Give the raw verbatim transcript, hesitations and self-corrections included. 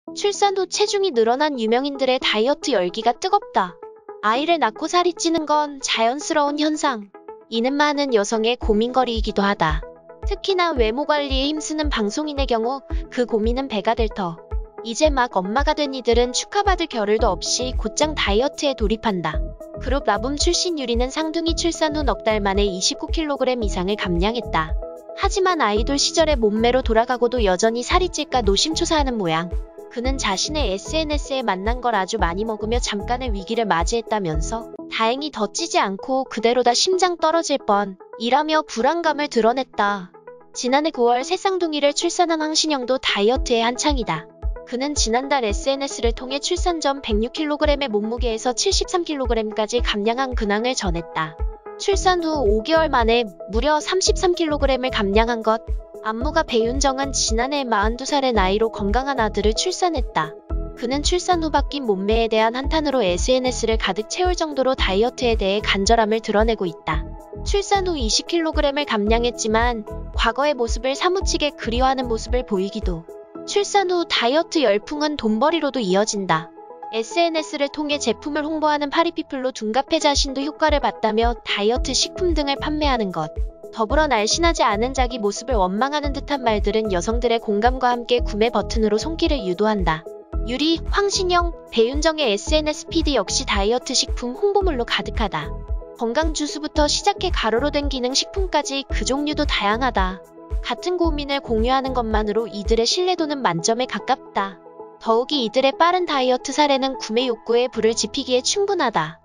출산 후 체중이 늘어난 유명인들의 다이어트 열기가 뜨겁다. 아이를 낳고 살이 찌는 건 자연스러운 현상. 이는 많은 여성의 고민거리이기도 하다. 특히나 외모 관리에 힘쓰는 방송인의 경우 그 고민은 배가 될 터. 이제 막 엄마가 된 이들은 축하받을 겨를도 없이 곧장 다이어트에 돌입한다. 그룹 라붐 출신 유리는 상둥이 출산 후 넉 달 만에 이십구 킬로그램 이상을 감량했다. 하지만 아이돌 시절의 몸매로 돌아가고도 여전히 살이 찔까 노심초사하는 모양. 그는 자신의 에스엔에스에 만난 걸 아주 많이 먹으며 잠깐의 위기를 맞이했다면서 다행히 더 찌지 않고 그대로다 심장 떨어질 뻔 이라며 불안감을 드러냈다. 지난해 구월 새 쌍둥이를 출산한 황신영도 다이어트에 한창이다. 그는 지난달 에스엔에스를 통해 출산 전 백육 킬로그램의 몸무게에서 칠십삼 킬로그램까지 감량한 근황을 전했다. 출산 후 오 개월 만에 무려 삼십삼 킬로그램을 감량한 것. 안무가 배윤정은 지난해 마흔두 살의 나이로 건강한 아들을 출산했다. 그는 출산 후 바뀐 몸매에 대한 한탄으로 에스엔에스를 가득 채울 정도로 다이어트에 대해 간절함을 드러내고 있다. 출산 후 이십 킬로그램을 감량했지만 과거의 모습을 사무치게 그리워하는 모습을 보이기도. 출산 후 다이어트 열풍은 돈벌이로도 이어진다. 에스엔에스를 통해 제품을 홍보하는 파리피플로 둔갑해 자신도 효과를 봤다며 다이어트 식품 등을 판매하는 것. 더불어 날씬하지 않은 자기 모습을 원망하는 듯한 말들은 여성들의 공감과 함께 구매 버튼으로 손길을 유도한다. 유리, 황신영, 배윤정의 에스엔에스 피드 역시 다이어트 식품 홍보물로 가득하다. 건강 주스부터 시작해 가루로 된 기능식품까지 그 종류도 다양하다. 같은 고민을 공유하는 것만으로 이들의 신뢰도는 만점에 가깝다. 더욱이 이들의 빠른 다이어트 사례는 구매 욕구에 불을 지피기에 충분하다.